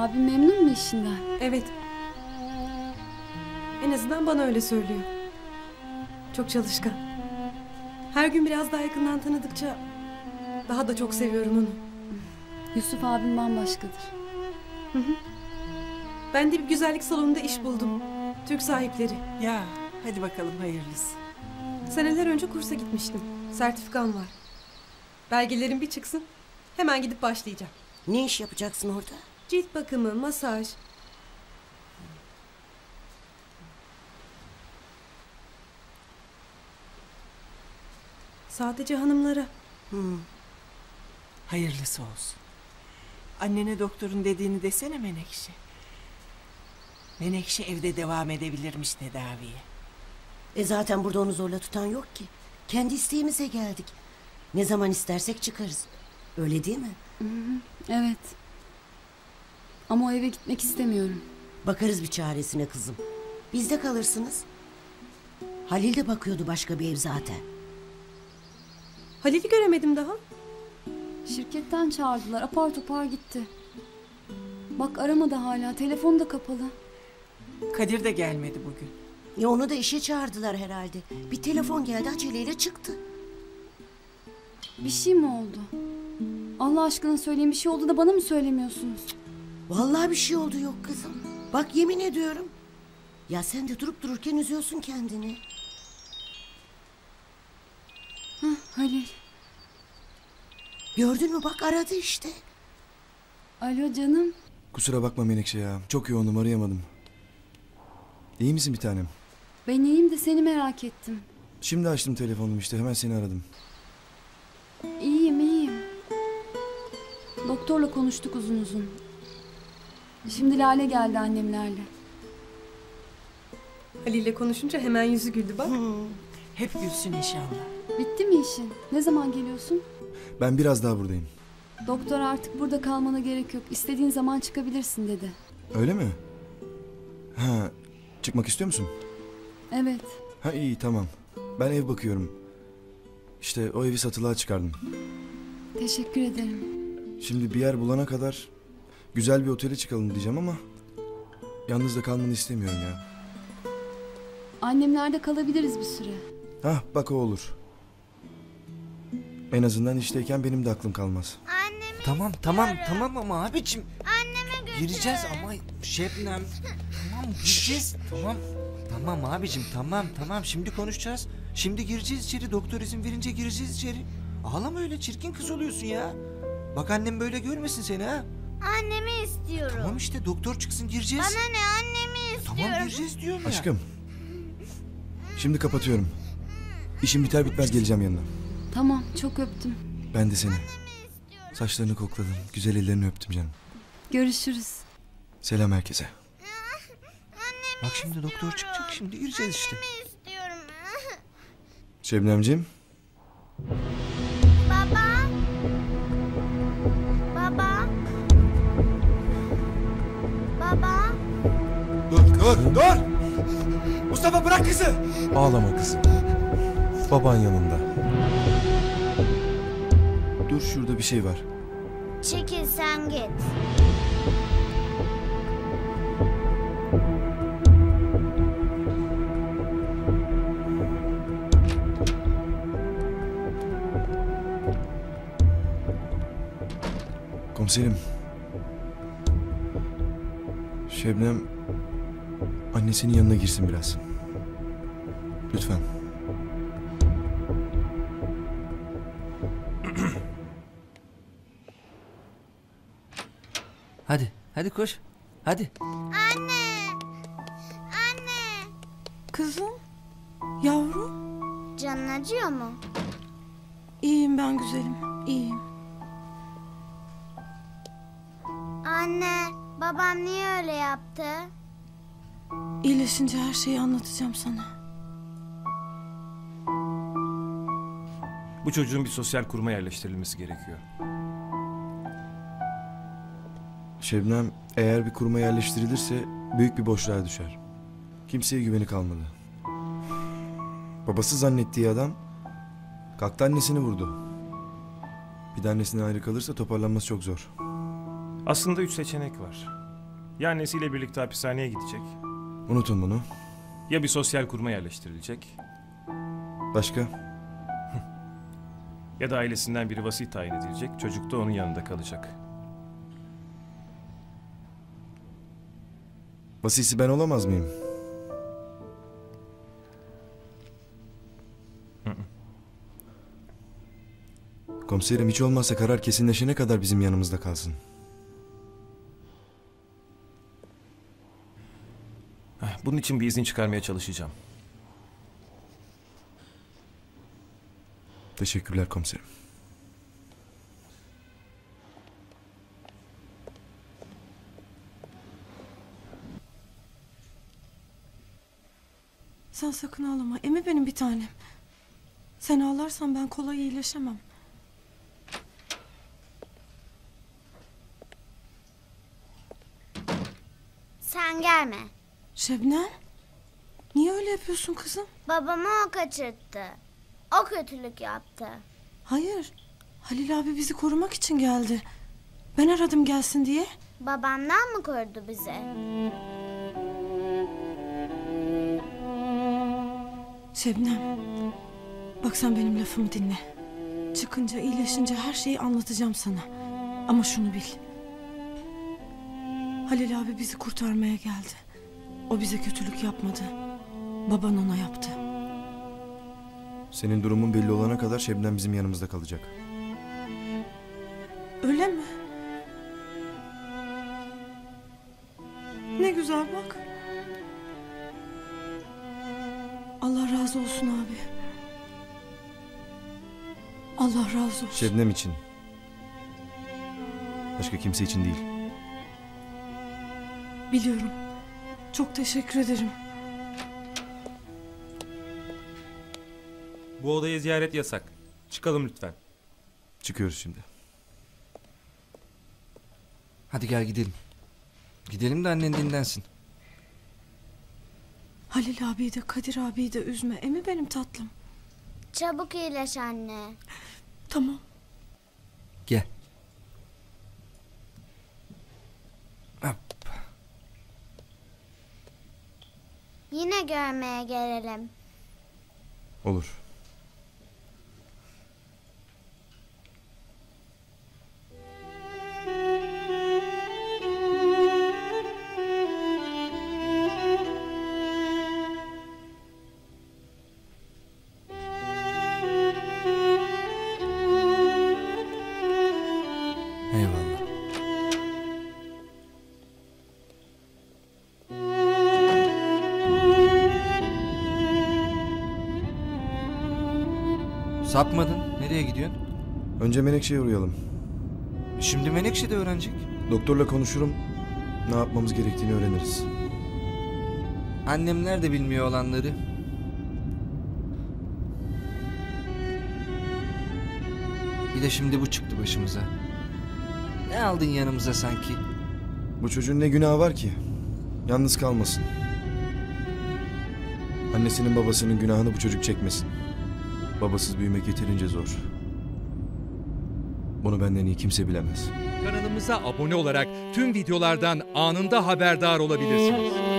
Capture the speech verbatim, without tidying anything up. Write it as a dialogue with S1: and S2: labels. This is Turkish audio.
S1: Abim memnun mu işinden?
S2: Evet. En azından bana öyle söylüyor. Çok çalışkan. Her gün biraz daha yakından tanıdıkça daha da çok seviyorum onu.
S1: Yusuf abim bambaşkadır.
S2: Hı hı. Ben de bir güzellik salonunda iş buldum. Türk sahipleri.
S3: Ya hadi bakalım hayırlısı.
S2: Seneler önce kursa gitmiştim. Sertifikam var. Belgelerim bir çıksın. Hemen gidip başlayacağım.
S4: Ne iş yapacaksın orada?
S2: Cilt bakımı, masaj. Sadece hanımlara.
S4: Hmm.
S3: Hayırlısı olsun. Annene doktorun dediğini desene Menekşe. Menekşe evde devam edebilirmiş tedaviye.
S4: E zaten burada onu zorla tutan yok ki. Kendi isteğimize geldik. Ne zaman istersek çıkarız. Öyle değil mi?
S1: Hı hı, evet. Ama o eve gitmek istemiyorum.
S4: Bakarız bir çaresine kızım. Bizde kalırsınız. Halil de bakıyordu başka bir ev zaten.
S2: Halil'i göremedim daha.
S1: Şirketten çağırdılar. Apar topar gitti. Bak aramadı hala. Telefonu da kapalı.
S3: Kadir de gelmedi bugün.
S4: Ya onu da işe çağırdılar herhalde. Bir telefon geldi aceleyle çıktı.
S1: Bir şey mi oldu? Allah aşkına söyleyin, bir şey oldu da bana mı söylemiyorsunuz?
S4: Vallahi bir şey oldu yok kızım. Bak yemin ediyorum. Ya sen de durup dururken üzüyorsun kendini.
S1: Hah, Halil.
S4: Gördün mü bak aradı işte.
S1: Alo canım.
S5: Kusura bakma Menekşe ya. Çok yoğundum, arayamadım. İyi misin bir tanem?
S1: Ben iyiyim de seni merak ettim.
S5: Şimdi açtım telefonumu işte, hemen seni aradım.
S1: İyiyim iyiyim. Doktorla konuştuk uzun uzun. Şimdi Lale geldi annemlerle.
S2: Halil'le konuşunca hemen yüzü güldü bak.
S4: Hmm.
S3: Hep gülsün inşallah.
S1: Bitti mi işin? Ne zaman geliyorsun?
S5: Ben biraz daha buradayım.
S1: Doktor artık burada kalmana gerek yok. İstediğin zaman çıkabilirsin dedi.
S5: Öyle mi? Ha, çıkmak istiyor musun?
S1: Evet.
S5: Ha iyi, tamam. Ben ev bakıyorum. İşte o evi satılığa çıkardım.
S1: Teşekkür ederim.
S5: Şimdi bir yer bulana kadar güzel bir otele çıkalım diyeceğim ama yalnız da kalmanı istemiyorum ya.
S1: Annemlerde kalabiliriz bir süre.
S5: Hah bak o olur. En azından işteyken benim de aklım kalmaz.
S6: Annemi
S7: Tamam tamam tamam ama abicim.
S6: anneme götür.
S7: Gireceğiz ama Şebnem. Tamam gireceğiz. Tamam. Tamam abicim tamam tamam şimdi konuşacağız. Şimdi gireceğiz içeri, doktor izin verince gireceğiz içeri. Ağlama öyle, çirkin kız oluyorsun ya. Bak annem böyle görmesin seni ha.
S6: Annemi istiyorum.
S7: Tamam işte doktor çıksın gireceğiz.
S6: Bana ne, annemi istiyorum.
S7: Tamam gireceğiz diyorum ya.
S5: Aşkım. Şimdi kapatıyorum. İşim biter bitmez geleceğim yanına.
S1: Tamam, çok öptüm.
S5: Ben de seni. Saçlarını kokladım. Güzel ellerini öptüm canım.
S1: Görüşürüz.
S5: Selam herkese.
S7: Bak şimdi doktor çıkacak, şimdi gireceğiz işte.
S6: Annemi istiyorum.
S5: Şebnemciğim.
S6: Baba. Baba. Baba.
S5: Dur dur dur. Mustafa bırak kızı.
S8: Ağlama kızım. Baban yanında.
S5: Dur şurada bir şey var.
S6: Çekil sen git.
S5: Komiserim. Şebnem annesinin yanına girsin biraz. Lütfen.
S7: Hadi hadi koş. Hadi.
S6: Anne. Anne.
S2: Kızım. Yavrum.
S6: Canın acıyor mu?
S2: İyiyim ben güzelim. İyiyim.
S6: Anne. Babam niye öyle yaptı?
S2: İyileşince her şeyi anlatacağım sana.
S8: Bu çocuğun bir sosyal kuruma yerleştirilmesi gerekiyor.
S5: Şebnem eğer bir kuruma yerleştirilirse büyük bir boşluğa düşer. Kimseye güveni kalmadı. Babası zannettiği adam kalktı annesini vurdu. Bir de annesinden ayrı kalırsa toparlanması çok zor.
S8: Aslında üç seçenek var. Ya annesiyle birlikte hapishaneye gidecek,
S5: Unutun bunu.
S8: ya bir sosyal kuruma yerleştirilecek,
S5: Başka?
S8: ya da ailesinden biri vasi tayin edilecek, çocuk da onun yanında kalacak.
S5: Vasisi ben olamaz mıyım? Komiserim hiç olmazsa karar kesinleşene kadar bizim yanımızda kalsın.
S8: Bunun için bir izin çıkarmaya çalışacağım.
S5: Teşekkürler komiserim.
S2: Sen sakın ağlama. Emi benim bir tanem. Sen ağlarsan ben kolay iyileşemem.
S6: Sen gelme.
S2: Şebnem. Niye öyle yapıyorsun kızım?
S6: Babamı o kaçırttı. O kötülük yaptı.
S2: Hayır. Halil abi bizi korumak için geldi. Ben aradım gelsin diye.
S6: Babamdan mı korudu bizi?
S2: Şebnem. Bak sen benim lafımı dinle. Çıkınca iyileşince her şeyi anlatacağım sana. Ama şunu bil. Halil abi bizi kurtarmaya geldi. O bize kötülük yapmadı. Baban ona yaptı.
S5: Senin durumun belli olana kadar Şebnem bizim yanımızda kalacak.
S2: Öyle mi? Ne güzel bak. Allah razı olsun abi. Allah razı olsun.
S5: Şebnem için. Başka kimse için değil.
S2: Biliyorum. Çok teşekkür ederim.
S8: Bu odaya ziyaret yasak. Çıkalım lütfen.
S5: Çıkıyoruz şimdi.
S7: Hadi gel gidelim. Gidelim de annen dinlensin.
S2: Halil abiyi de Kadir abiyi de üzme. Emi benim tatlım.
S6: Çabuk iyileş anne.
S2: Tamam.
S7: Gel. Hop.
S6: Yine görmeye gelelim.
S5: Olur.
S7: Eyvallah. Sapmadın. Nereye gidiyorsun?
S5: Önce Menekşe'ye uğrayalım.
S7: Şimdi Menekşe de öğrenecek.
S5: Doktorla konuşurum. Ne yapmamız gerektiğini öğreniriz.
S7: Annemler de bilmiyor olanları. Bir de şimdi bu çıktı başımıza. Ne aldın yanımıza sanki?
S5: Bu çocuğun ne günahı var ki? Yalnız kalmasın. Annesinin babasının günahını bu çocuk çekmesin. Babasız büyümek yeterince zor. Bunu benden iyi kimse bilemez.
S9: Kanalımıza abone olarak tüm videolardan anında haberdar olabilirsiniz.